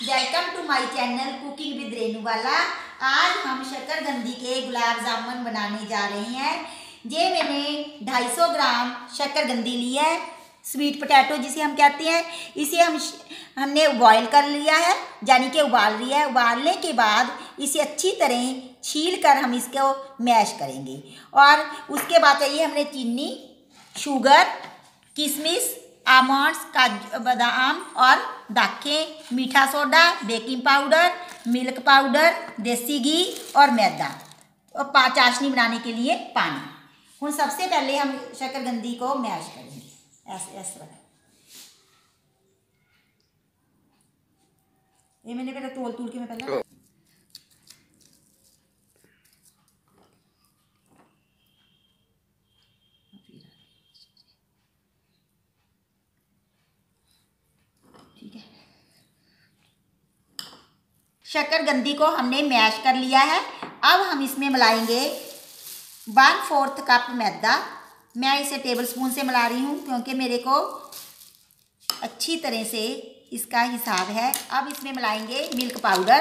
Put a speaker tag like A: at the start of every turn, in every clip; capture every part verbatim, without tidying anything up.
A: Welcome to my channel cooking with Renubala. आज हम शक्करकंदी के गुलाब जामुन बनाने जा रहे हैं। ये मैंने दो सौ पचास ग्राम शक्करकंदी ली है, स्वीट पोटैटो जिसे हम कहते हैं। इसे हम हमने बॉईल कर लिया है, यानी कि उबाल लिया है। उबालने के बाद इसे अच्छी तरह छील कर हम इसको मैश करेंगे। और उसके बाद चाहिए हमने चीनी, शुगर, किशमिश, आमंड्स, काजू, बादाम और दाखें, मीठा soda, baking powder, milk powder, देसी घी और मैदा और चाशनी बनाने के लिए पानी। हम सबसे पहले हम शक्करकंदी को मैश करेंगे। ऐसे ऐसे ये मैंने पहले तोल तोल के मैं पहले ठीक है। शक्करकंदी को हमने मैश कर लिया है। अब हम इसमें मिलाएंगे वन फोर्थ कप मैदा। मैं इसे टेबल स्पून से मिला रही हूँ क्योंकि मेरे को अच्छी तरह से इसका हिसाब है। अब इसमें मिलाएंगे मिल्क पाउडर,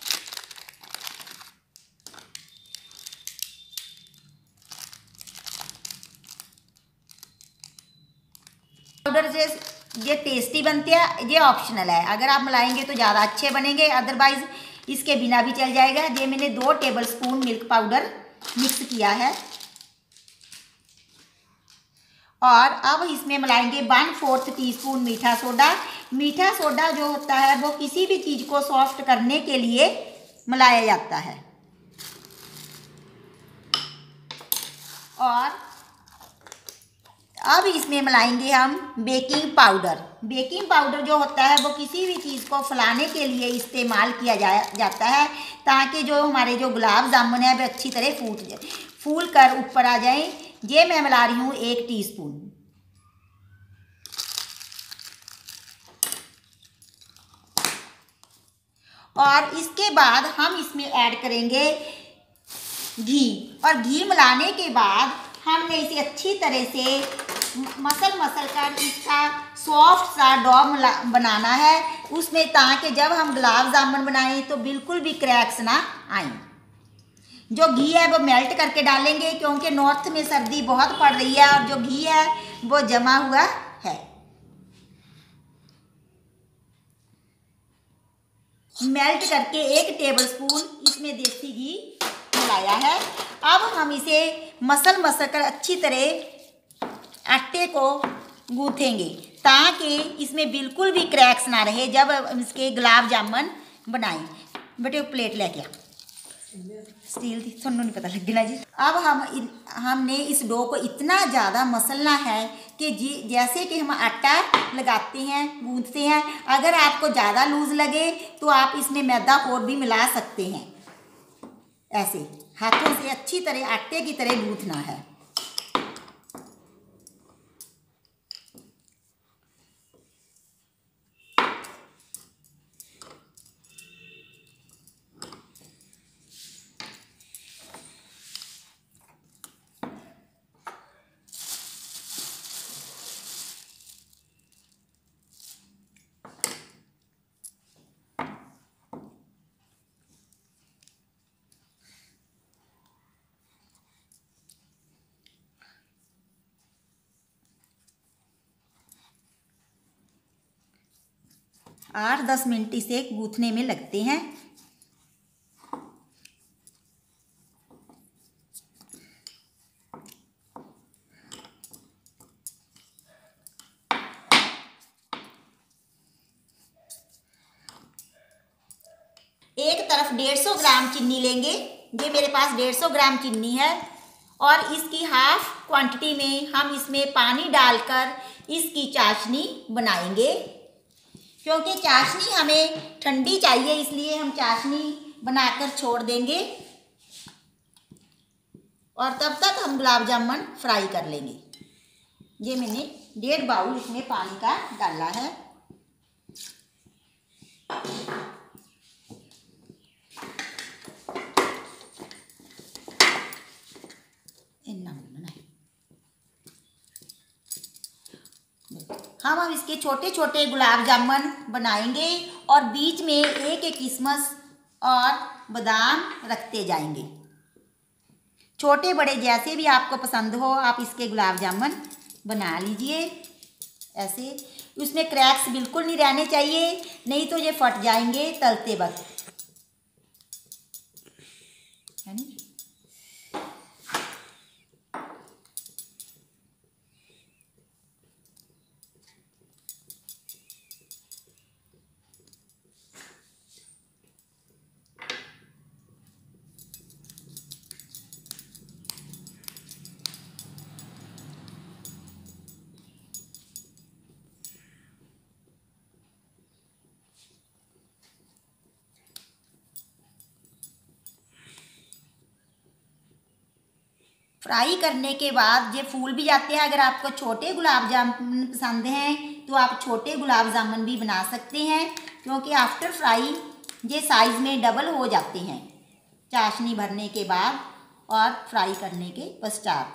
A: पाउडर से ये टेस्टी बनते हैं, ये ऑप्शनल है। अगर आप मिलाएंगे तो ज़्यादा अच्छे बनेंगे, अदरवाइज इसके बिना भी चल जाएगा। ये मैंने दो tablespoon milk powder mix किया है। और अब इसमें मिलाएंगे वन फोर्थ टी स्पून मीठा सोडा। मीठा सोडा जो होता है वो किसी भी चीज़ को सॉफ्ट करने के लिए मिलाया जाता है। और अब इसमें मिलाएंगे हम बेकिंग पाउडर। बेकिंग पाउडर जो होता है वो किसी भी चीज़ को फैलाने के लिए इस्तेमाल किया जा जाता है, ताकि जो हमारे जो गुलाब जामुन है वो अच्छी तरह फूट जाए, फूल कर ऊपर आ जाए। ये मैं मिला रही हूँ एक टीस्पून। और इसके बाद हम इसमें ऐड करेंगे घी। और घी मिलाने के बाद हमने इसे अच्छी तरह से मसल मसल कर इसका सॉफ्ट सा डो बनाना है उसमें, ताकि जब हम गुलाब जामुन बनाएं तो बिल्कुल भी क्रैक्स ना आए। जो घी है वो मेल्ट करके डालेंगे क्योंकि नॉर्थ में सर्दी बहुत पड़ रही है और जो घी है वो जमा हुआ है। मेल्ट करके एक टेबलस्पून इसमें देसी घी मिलाया है। अब हम इसे मसल मसल कर अच्छी तरह आटे को गूँथेंगे ताकि इसमें बिल्कुल भी क्रैक्स ना रहे जब इसके गुलाब जामुन बनाएं। बेटे प्लेट लेके आ, स्टील थी, सुनो नहीं पता लग ना जी। अब हम हमने इस डो को इतना ज़्यादा मसलना है कि जी जैसे कि हम आटा लगाते हैं, गूँथते हैं। अगर आपको ज़्यादा लूज लगे तो आप इसमें मैदा और भी मिला सकते हैं। ऐसे हाथों से अच्छी तरह आटे की तरह गूँथना है। आठ दस मिनट इसे गूँथने में लगते हैं। एक तरफ डेढ़ सौ ग्राम चीनी लेंगे। ये मेरे पास डेढ़ सौ ग्राम चीनी है और इसकी हाफ क्वांटिटी में हम इसमें पानी डालकर इसकी चाशनी बनाएंगे। क्योंकि चाशनी हमें ठंडी चाहिए इसलिए हम चाशनी बनाकर छोड़ देंगे और तब तक हम गुलाब जामुन फ्राई कर लेंगे। ये मैंने डेढ़ बाउल इसमें पानी का डाला है। हम अब इसके छोटे छोटे गुलाब जामुन बनाएंगे और बीच में एक एक किशमिश और बादाम रखते जाएंगे। छोटे बड़े जैसे भी आपको पसंद हो आप इसके गुलाब जामुन बना लीजिए। ऐसे उसमें क्रैक्स बिल्कुल नहीं रहने चाहिए, नहीं तो ये फट जाएंगे तलते वक्त, है नहीं। फ्राई करने के बाद ये फूल भी जाते हैं। अगर आपको छोटे गुलाब जामुन पसंद हैं तो आप छोटे गुलाब जामुन भी बना सकते हैं, क्योंकि आफ्टर फ्राई ये साइज़ में डबल हो जाते हैं चाशनी भरने के बाद और फ्राई करने के पश्चात।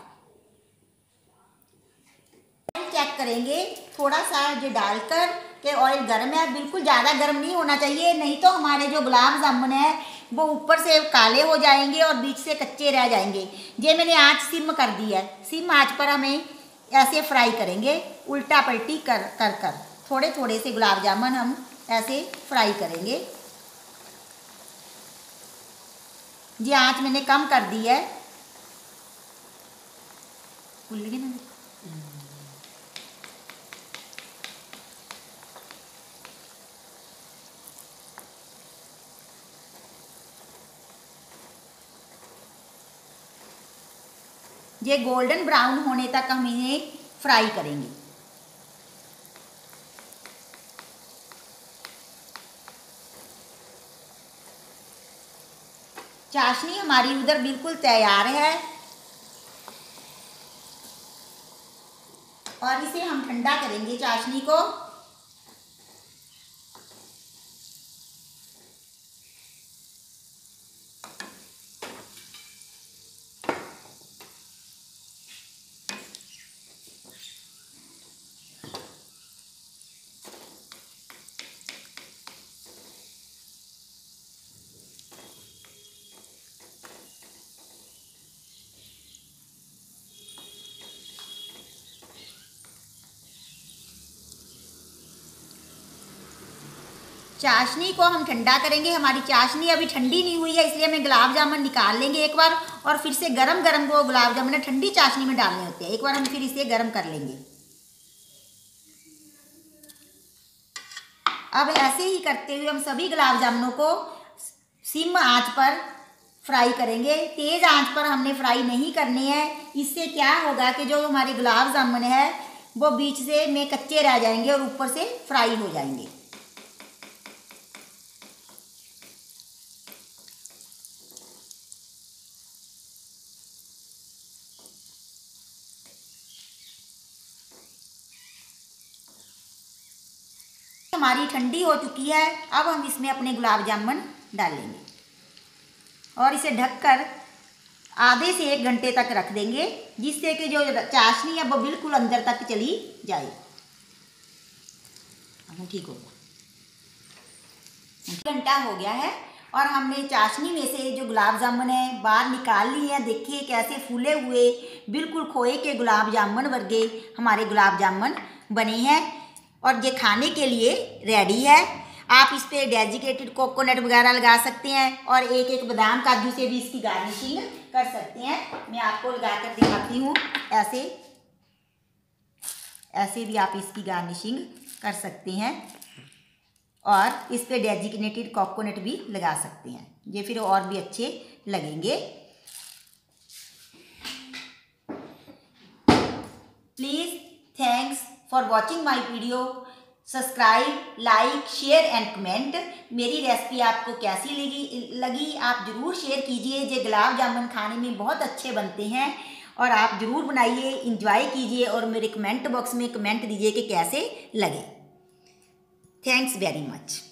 A: चेक करेंगे थोड़ा सा जो डालकर कि ऑयल गर्म है, बिल्कुल ज़्यादा गर्म नहीं होना चाहिए, नहीं तो हमारे जो गुलाब जामुन है वो ऊपर से काले हो जाएंगे और बीच से कच्चे रह जाएंगे। ये मैंने आँच सिम कर दी है, सिम आँच पर हमें ऐसे फ्राई करेंगे उल्टा पलटी कर कर कर थोड़े थोड़े से गुलाब जामुन हम ऐसे फ्राई करेंगे। ये आँच मैंने कम कर दी है। भूल गए ना, ये गोल्डन ब्राउन होने तक हम इन्हें फ्राई करेंगे। चाशनी हमारी उधर बिल्कुल तैयार है और इसे हम ठंडा करेंगे चाशनी को। चाशनी को हम ठंडा करेंगे। हमारी चाशनी अभी ठंडी नहीं हुई है, इसलिए हमें गुलाब जामुन निकाल लेंगे एक बार और फिर से गरम गरम वो गुलाब जामुन ठंडी चाशनी में डालने होते हैं। एक बार हम फिर इसे गरम कर लेंगे। अब ऐसे ही करते हुए हम सभी गुलाब जामुनों को सिम आंच पर फ्राई करेंगे। तेज़ आंच पर हमने फ्राई नहीं करने हैं। इससे क्या होगा कि जो हमारे गुलाब जामुन है वो बीच से में कच्चे रह जाएंगे और ऊपर से फ्राई हो जाएंगे। हमारी ठंडी हो चुकी है। अब हम इसमें अपने गुलाब जामुन डालेंगे और इसे ढककर आधे से एक घंटे तक रख देंगे, जिससे कि जो चाशनी है वो बिल्कुल अंदर तक चली जाए। ठीक होगा। घंटा हो गया है और हमने चाशनी में से जो गुलाब जामुन है बाहर निकाल ली है। देखिए कैसे फूले हुए बिल्कुल खोए के गुलाब जामुन वर्गे हमारे गुलाब जामुन बने हैं और ये खाने के लिए रेडी है। आप इस पर डेजिकेटेड कोकोनट वगैरह लगा सकते हैं और एक एक बादाम काजू से भी इसकी गार्निशिंग कर सकते हैं। मैं आपको लगा कर दिखाती हूँ। ऐसे ऐसे भी आप इसकी गार्निशिंग कर सकते हैं और इस पर डेजिकेटेड कोकोनट भी लगा सकते हैं, ये फिर और भी अच्छे लगेंगे। Please thanks for watching my video. Subscribe, like, share and comment. मेरी रेसिपी आपको कैसी लगी लगी आप ज़रूर शेयर कीजिए। ये गुलाब जामुन खाने में बहुत अच्छे बनते हैं और आप ज़रूर बनाइए, इंजॉय कीजिए और मेरे कमेंट बॉक्स में कमेंट दीजिए कि कैसे लगे। Thanks very much.